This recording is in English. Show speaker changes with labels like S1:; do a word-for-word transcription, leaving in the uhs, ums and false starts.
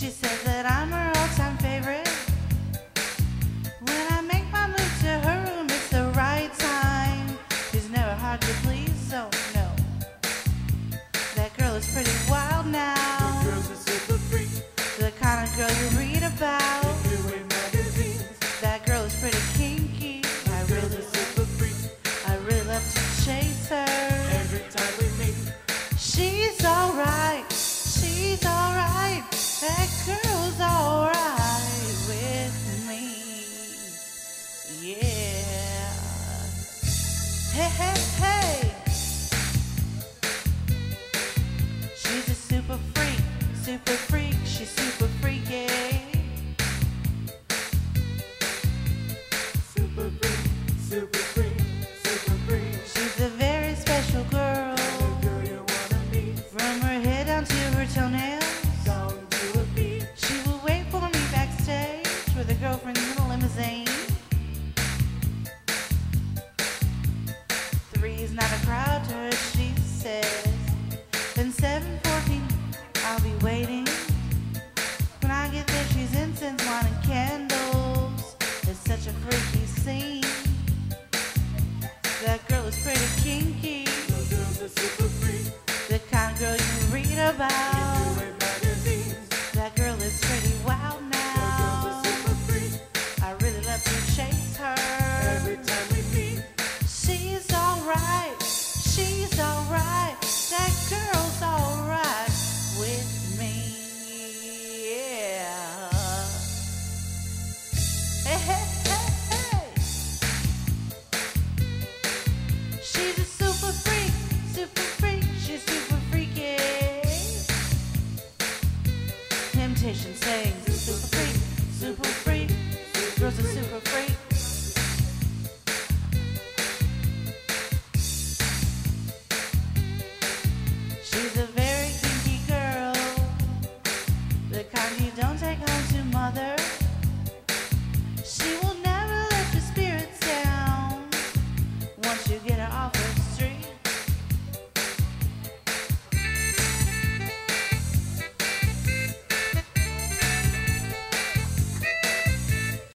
S1: She says that I'm her all-time favorite. When I make my move to her room, it's the right time. She's never hard to please, so no. That girl is pretty wild now.
S2: The girl's a super freak.
S1: The kind of girl you read about.
S2: If you in magazines.
S1: That girl is pretty kinky. I
S2: Girl's
S1: really,
S2: a super freak.
S1: I really love to chase her.
S2: Every time we meet.
S1: She's alright. She's alright. That girl's alright with me. Yeah. Hey, hey, hey. She's a super freak, super freak. She's super freaky.
S2: Super freak. Super freak. Super freak.
S1: She's a very special girl.
S2: The girl you wanna meet.
S1: From her head down to her toenails.
S2: Down to a beat.
S1: She will wait for me backstage with her girlfriend in a limousine. Three's not a crowd to her, she says. Then seven fourteen, I'll be waiting. When I get there, she's incense, wine, and candles. It's such a freaky scene. That girl is pretty kinky.
S2: The girl's a super freak.
S1: The kind of girl you read about.
S2: If you in magazines.
S1: That girl is pretty wild
S2: The
S1: now.
S2: girl's a super freak.
S1: I really love to chase her.
S2: Every time we meet.
S1: She's alright. She's alright. That girl's alright with me. Yeah. Hey, hey, hey, hey. She's a super freak. Super freak. She's super freaky. Temptation sings. Super freak. Super freak. Girl's a super freak. She's a very kinky girl. The kind you don't take home.